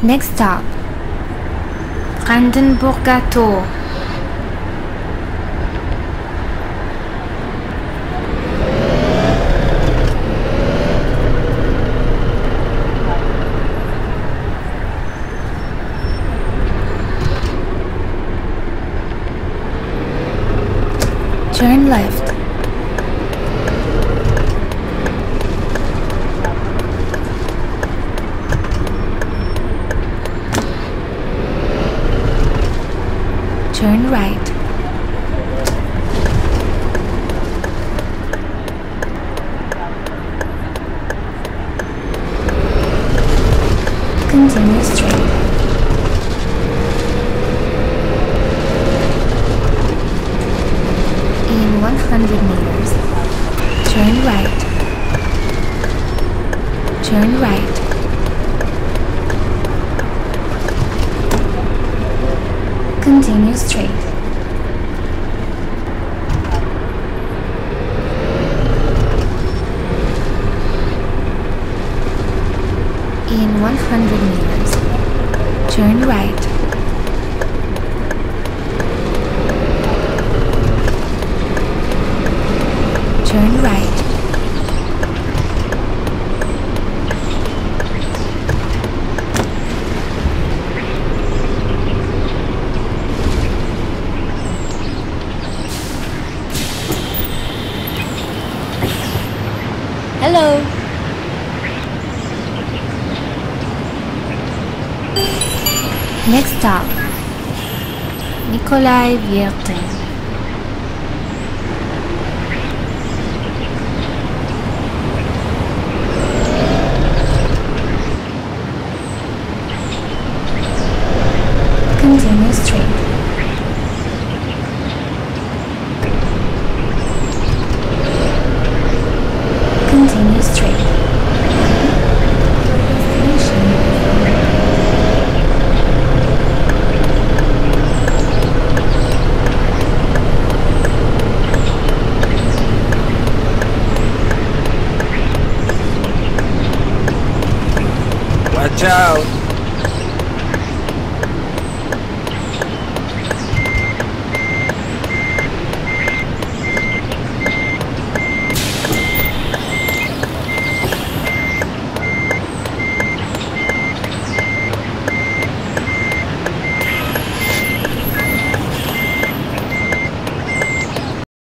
Next stop, Brandenburger Tor. Turn left. Turn right. Continue straight. In 100 meters, turn right. Turn right. Continue straight. In 100 meters, turn right. Turn right. Hello. Next stop, Nikolai Vierten. Continue straight. Continue straight. Watch out!